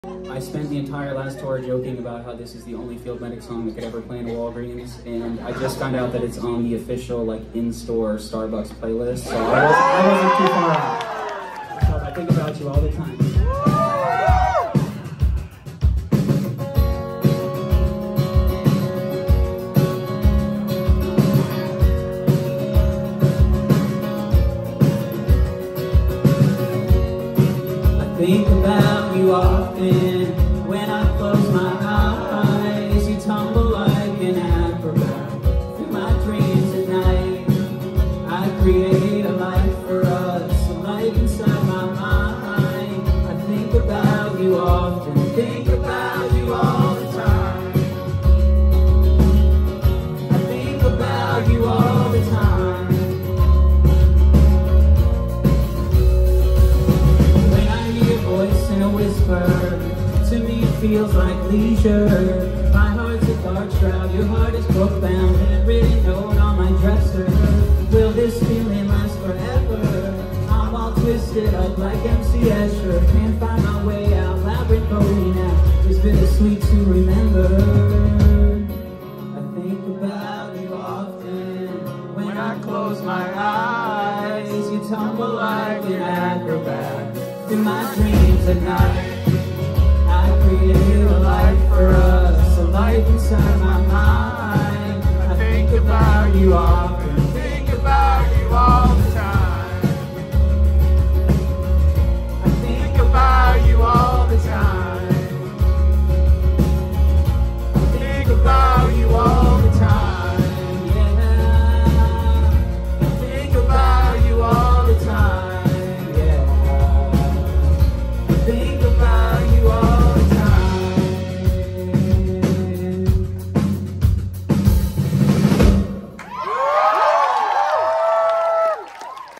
I spent the entire last tour joking about how this is the only Field Medic song that could ever play in a Walgreens, and I just found out that it's on the official in-store Starbucks playlist, so I wasn't too far out. So I think about you all the time. Think about you often when I close my eyes. You tumble like an acrobat through my dreams at night. I create a life for us, a life inside my mind. I think about you often, think about you all the time. I think about you all the time. In a whisper, to me it feels like leisure. My heart's a dark shroud, your heart is profound. Handwritten note on my dresser. Will this feeling last forever? I'm all twisted up like MC Escher. Can't find my way out, labyrinth going now. It's bittersweet to remember. I think about you often when I close my eyes. You tumble like an acrobat in my dreams at night. I create a life for us, a life inside my mind. I think about you all.